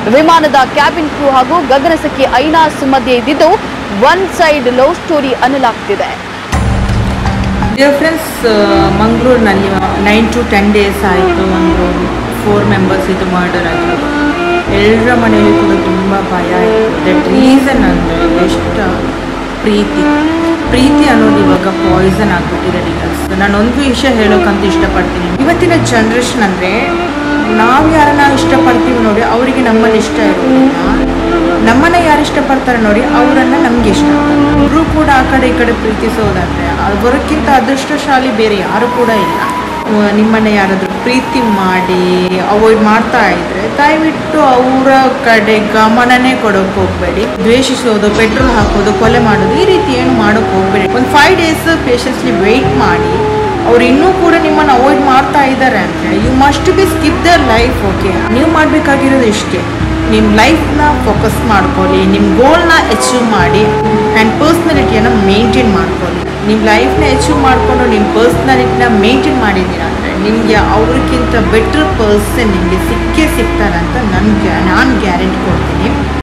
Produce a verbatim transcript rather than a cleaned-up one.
ವಿಮಾನದ ಕ್ಯಾಬಿನ್ ಕ್ರೂ ಹಾಗೂ ಗಗನಸಖಿ ಐನಾಸ್ ಮಧ್ಯೆ ಇದ್ದಿದ್ದು ಒನ್ ಸೈಡ್ ಲವ್ ಸ್ಟೋರಿ ಅನ್ನಲಾಗ್ತಿದೆ. ಡಿಯರ್ ಫ್ರೆಂಡ್ಸ್, ಮಂಗಳೂರಿನಲ್ಲಿ ನೈನ್ ಟು ಟೆನ್ ಡೇಸ್ ಆಯಿತು ಒಂದು ಫೋರ್ ಮೆಂಬರ್ಸ್ ಇದು ಮರ್ಡರ್ ಆಗಿರೋದು. ಎಲ್ಲರ ಮನೆಯಲ್ಲಿ ಕೂಡ ತುಂಬ ಭಯ ಆಯಿತು. ದಟ್ ರೀಸನ್ ಅಂದರೆ ಎಷ್ಟು ಪ್ರೀತಿ ಪ್ರೀತಿ ಅನ್ನೋದು ಇವಾಗ ಪಾಯ್ಸನ್ ಆಗಿಬಿಟ್ಟಿದೆ ಡೀಲರ್ಸ್. ನಾನೊಂದು ವಿಷಯ ಹೇಳೋಕ್ಕಂತ ಇಷ್ಟಪಡ್ತೀನಿ. ಇವತ್ತಿನ ಜನ್ರೇಷನ್ ಅಂದರೆ ನಾವು ಯಾರನ್ನ ಇಷ್ಟಪಡ್ತೀವಿ ನೋಡಿ ಅವರಿಗೆ ನಮ್ಮಲ್ಲಿ ಇಷ್ಟ ಇರೋದಿಲ್ಲ, ನಮ್ಮನ್ನ ಯಾರು ಇಷ್ಟಪಡ್ತಾರೆ ನೋಡಿ ಅವರನ್ನು ನಮ್ಗೆ ಇಷ್ಟ. ಇಬ್ಬರು ಕೂಡ ಆ ಕಡೆ ಈ ಕಡೆ ಪ್ರೀತಿಸೋದಂದರೆ ಅವರಕ್ಕಿಂತ ಅದೃಷ್ಟಶಾಲಿ ಬೇರೆ ಯಾರು ಕೂಡ ಇಲ್ಲ. ನಿಮ್ಮನ್ನ ಯಾರಾದರೂ ಪ್ರೀತಿ ಮಾಡಿ ಅವಾಯ್ಡ್ ಮಾಡ್ತಾ ಇದ್ರೆ ದಯವಿಟ್ಟು ಅವರ ಕಡೆ ಗಮನನೇ ಕೊಡೋಕೆ ಹೋಗಬೇಡಿ. ದ್ವೇಷಿಸೋದು, ಪೆಟ್ರೋಲ್ ಹಾಕೋದು, ಕೊಲೆ ಮಾಡೋದು ಈ ರೀತಿ ಏನು ಮಾಡೋಕೆ ಹೋಗಬೇಡಿ. ಒಂದು ಫೈವ್ ಡೇಸ್ ಪೇಷನ್ಸ್ಲಿ ವೆಯ್ಟ್ ಮಾಡಿ. ಅವ್ರು ಇನ್ನೂ ಕೂಡ ನಿಮ್ಮನ್ನು ಅವಾಯ್ಡ್ ಮಾಡ್ತಾ ಇದ್ದಾರೆ ಅಂದರೆ you must be skip their life. Okay, ನೀವು ಮಾಡಬೇಕಾಗಿರೋದು ಇಷ್ಟೇ, ನಿಮ್ಮ ಲೈಫ್ನ ಫೋಕಸ್ ಮಾಡ್ಕೊಳ್ಳಿ, ನಿಮ್ಮ ಗೋಲ್ನ ಅಚೀವ್ ಮಾಡಿ ಆ್ಯಂಡ್ ಪರ್ಸ್ನಾಲಿಟಿಯನ್ನು ಮೇಂಟೈನ್ ಮಾಡ್ಕೊಳ್ಳಿ. ನಿಮ್ಮ ಲೈಫ್ನ ಅಚೀವ್ ಮಾಡಿಕೊಂಡು ನಿಮ್ಮ ಪರ್ಸ್ನಾಲಿಟಿನ ಮೇಂಟೈನ್ ಮಾಡಿದ್ದೀರಾ ಅಂದರೆ ನಿಮಗೆ ಅವ್ರಿಗಿಂತ ಬೆಟರ್ ಪರ್ಸನ್ ನಿಮಗೆ ಸಿಕ್ಕೇ ಸಿಗ್ತಾರಂತ ನನಗೆ ನಾನು ಗ್ಯಾರಂಟಿ ಕೊಡ್ತೀನಿ.